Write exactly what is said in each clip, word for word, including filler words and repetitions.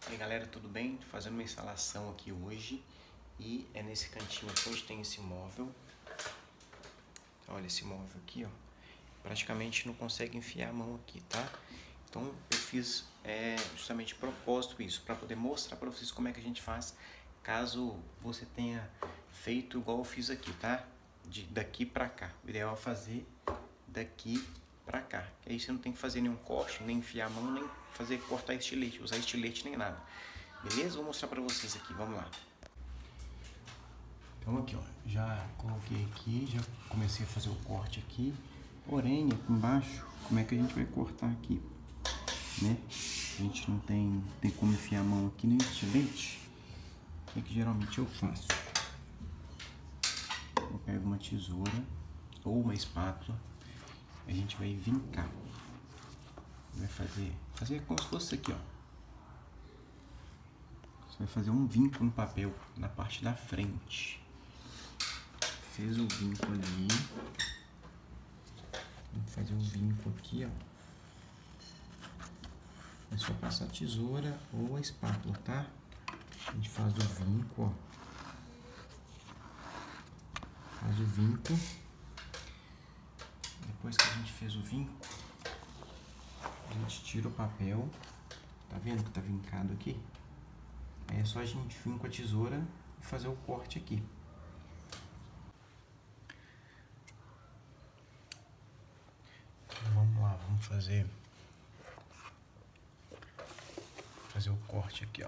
E aí galera, tudo bem? Tô fazendo uma instalação aqui hoje e é nesse cantinho aqui onde tem esse móvel. Olha esse móvel aqui, ó. Praticamente não consegue enfiar a mão aqui, tá? Então eu fiz é, justamente propósito isso, para poder mostrar para vocês como é que a gente faz caso você tenha feito igual eu fiz aqui, tá? De daqui para cá. O ideal é fazer daqui para cá. Que aí você não tem que fazer nenhum corte, nem enfiar a mão, nem fazer cortar estilete, usar estilete nem nada. Beleza? Vou mostrar para vocês aqui, vamos lá. Então aqui, ó, já coloquei aqui, já comecei a fazer o corte aqui. Porém, aqui embaixo, como é que a gente vai cortar aqui, né? A gente não tem, tem como enfiar a mão aqui nem estilete. O que, é que geralmente eu faço? Eu pego uma tesoura ou uma espátula, a gente vai vincar. Vai fazer, fazer como se fosse aqui, ó. Você vai fazer um vinco no papel, na parte da frente. Fez o vinco ali. Vou fazer um vinco aqui, ó. É só passar a tesoura ou a espátula, tá? A gente faz o vinco, ó. Faz o vinco. Depois que a gente fez o vinco, a gente tira o papel. Tá vendo que tá vincado aqui? Aí é só a gente vir com a tesoura e fazer o corte aqui. Então, vamos lá, vamos fazer fazer o corte aqui, ó.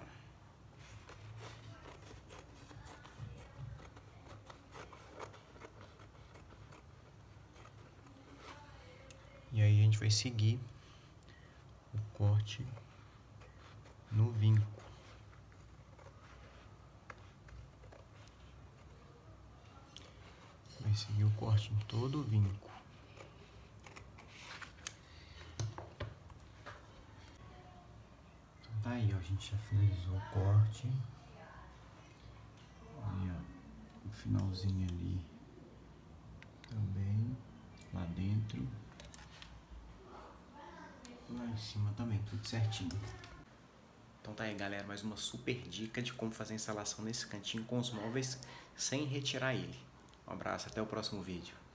E aí a gente vai seguir o corte no vinco. Vai seguir o corte em todo o vinco. Então tá aí, ó, a gente já finalizou o corte. Aí, ó, o finalzinho ali também, lá dentro. Lá em cima também, tudo certinho. Então tá aí, galera, mais uma super dica de como fazer a instalação nesse cantinho com os móveis sem retirar ele. Um abraço, até o próximo vídeo.